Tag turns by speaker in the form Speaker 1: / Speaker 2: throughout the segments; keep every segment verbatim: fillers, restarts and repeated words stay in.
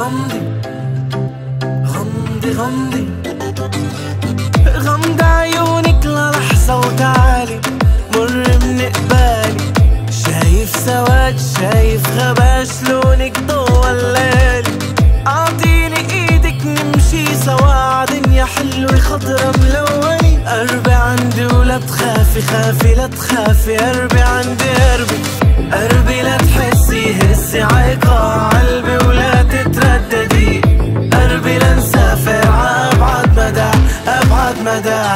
Speaker 1: غمضي غمضي غمضي غمض عيونك للحظة وتعالي مر من قبالي. شايف سواد شايف غباش لونك ضوى الليالي. اعطيني ايدك نمشي سوا عدنيا حلوة خضرا ملونة. قربي عندي ولا تخافي خافي لا تخافي. قربي عندي قربي قربي لا تحسي هسي عايقة قلبي ولا تترددي. قربي لنسافر عأبعد مدى أبعد مدى.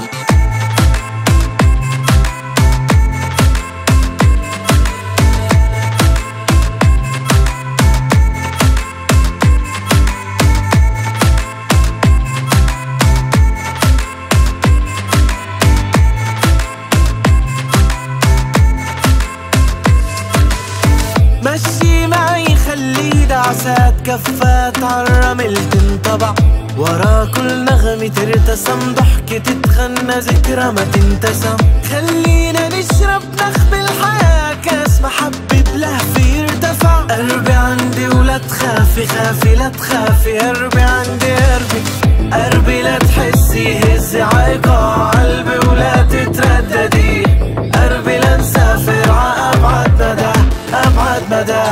Speaker 1: مشي معي خلي دعسات كفات عالرمل تنطبع. ورا كل نغمة ترتسم ضحكة تتغنى ذكرى ما تنتسم. خلينا نشرب نخبي الحياة كاس محبة بلهفة يرتفع. قربي عندي ولا تخافي خافي لا تخافي. قربي عندي قربي قربي لا تحسي هزي عايقة قلبي ولا تترددي. قربي لنسافر عأبعد مدى أبعد مدى.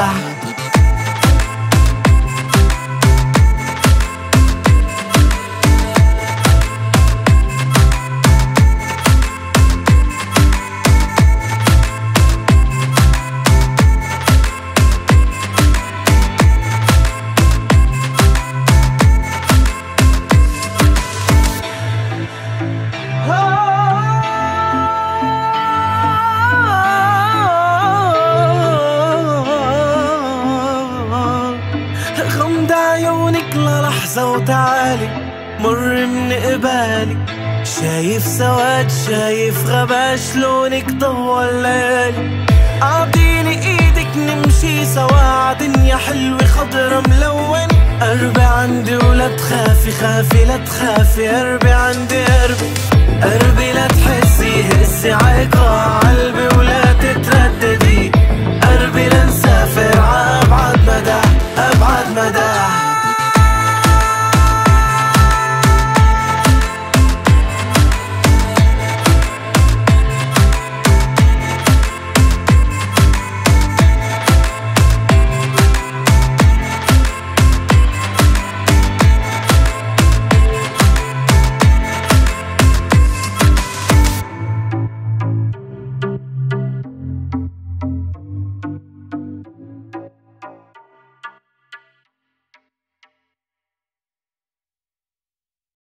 Speaker 1: غمض عيونك للحظة وتعالي مر من قبالي. شايف سواد شايف غباش لونك ضوى الليالي. اعطيني ايدك نمشي سوا عدنيا حلوة خضرا ملونة. قربي عندي ولا تخافي خافي لا تخافي. قربي عندي قربي قربي لا تحسي هسي عايقة قلبي